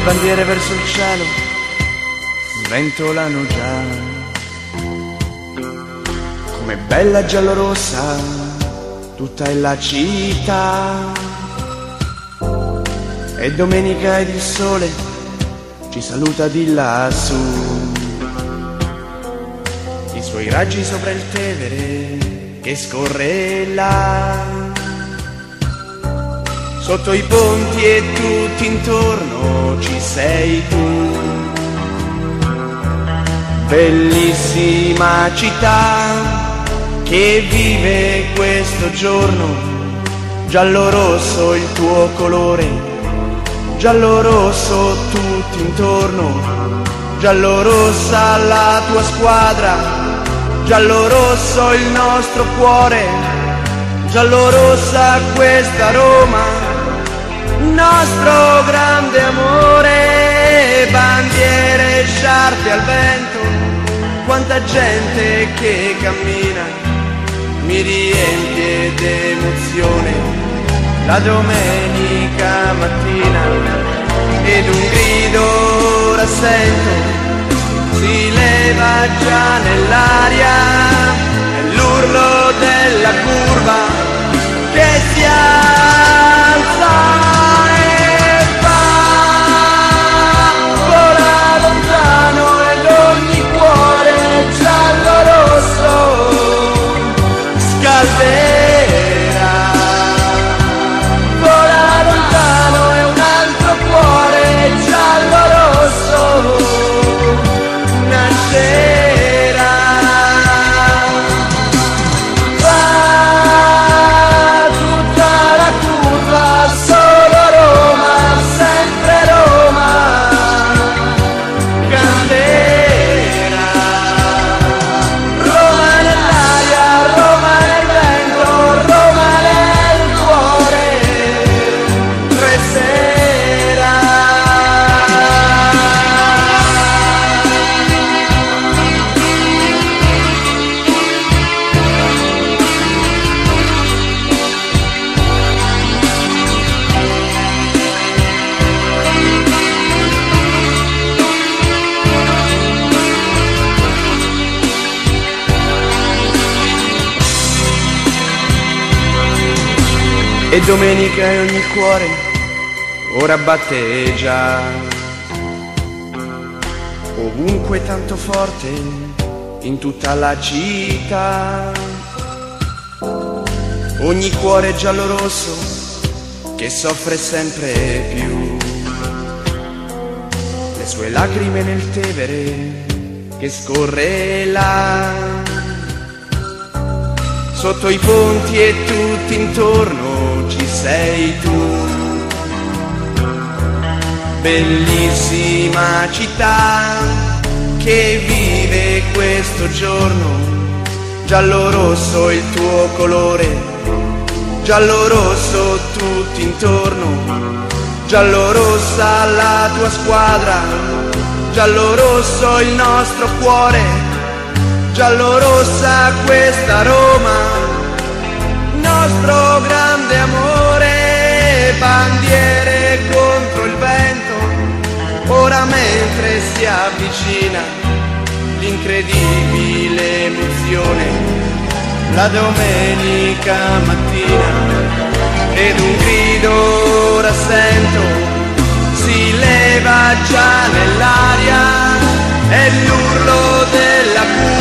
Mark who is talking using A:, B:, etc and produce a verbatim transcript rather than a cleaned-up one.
A: bandiere verso il cielo sventolano già, come bella giallorossa tutta è la città. È domenica ed il sole ci saluta di lassù, i suoi raggi sopra il Tevere che scorre là. Sotto i ponti e tutti intorno ci sei tu, bellissima città che vive questo giorno, giallo-rosso il tuo colore, giallo-rosso tutti intorno, giallo-rossa la tua squadra, giallo-rosso il nostro cuore, giallo-rossa questa Roma, nostro grande amore. Bandiere, sciarpe al vento, quanta gente che cammina, mi riempie d'emozione la domenica mattina. Ed un grido ora sento, si leva già nell'aria, è l'urlo della curva che si alza e va, vola lontano ed ogni cuore giallo-rosso scalderà. Vola lontano e un altro cuore giallo-rosso nascerà. Va tutta la curva, solo Roma, sempre Roma canterà. Roma nell'aria, Roma nel vento, Roma nel cuore resterà. E domenica e ogni cuore ora batte già, ovunque tanto forte in tutta la città. Ogni cuore giallo-rosso che soffre sempre più, le sue lacrime nel Tevere che scorre là. Sotto i ponti e tutti intorno ci sei tu, bellissima città che vive questo giorno, giallo-rosso il tuo colore, giallo-rosso tutti intorno, giallo-rossa la tua squadra, giallo-rosso il nostro cuore, giallo-rossa questa Roma, nostro grande amore. Bandiere contro il vento, ora mentre si avvicina l'incredibile emozione, la domenica mattina. Ed un grido ora sento, si leva già nell'aria, è l'urlo della curva